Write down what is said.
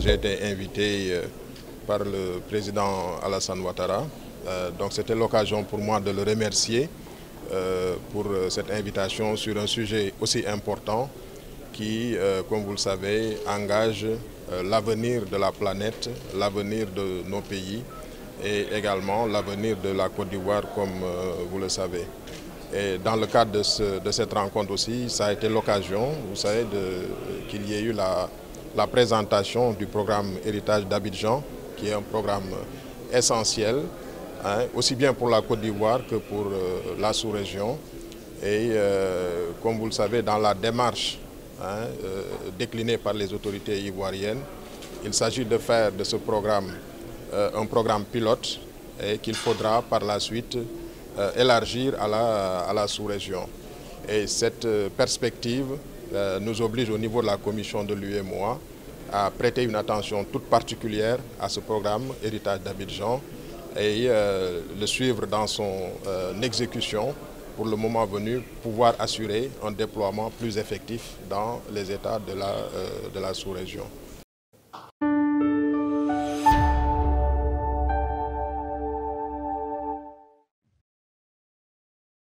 j'ai été invité par le président Alassane Ouattara. Donc c'était l'occasion pour moi de le remercier pour cette invitation sur un sujet aussi important qui, comme vous le savez, engage l'avenir de la planète, l'avenir de nos pays et également l'avenir de la Côte d'Ivoire, comme vous le savez. Et dans le cadre de cette rencontre aussi, ça a été l'occasion, vous savez, qu'il y ait eu la présentation du programme Héritage d'Abidjan, qui est un programme essentiel, hein, aussi bien pour la Côte d'Ivoire que pour la sous-région. Et comme vous le savez, dans la démarche déclinée par les autorités ivoiriennes, il s'agit de faire de ce programme un programme pilote et qu'il faudra par la suite élargir à la sous-région. Et cette perspective nous oblige au niveau de la commission de l'UEMOA à prêter une attention toute particulière à ce programme Héritage d'Abidjan et le suivre dans son exécution pour le moment venu, pouvoir assurer un déploiement plus effectif dans les États de la sous-région.